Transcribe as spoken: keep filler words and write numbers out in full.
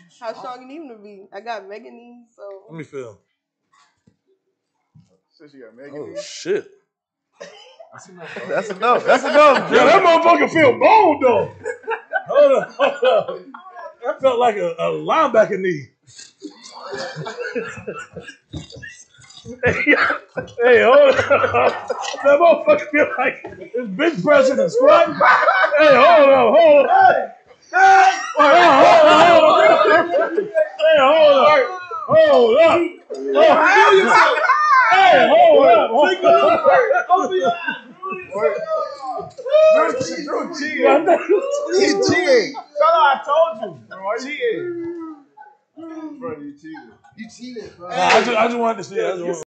How strong you need him to be? I got mega knees, so. Let me feel. Since you got mega Oh knees. shit. That's enough. That's enough. Yeah, that motherfucker feel bone though. Hold up, hold up. That felt like a, a linebacker knee. Hey, hold up. That motherfucker feel like it's bench pressing and squatting. Hey, hold up, hold up. Hey, hold up, hold up. Hey, hold up. Hold up. Hey, hold up. Hold up. Open your eyes. Drew cheating. He cheating. Tell her I told you. Bro, why you cheating? Bro, you cheated. You cheated, bro. I just, I just wanted to see. I just wanted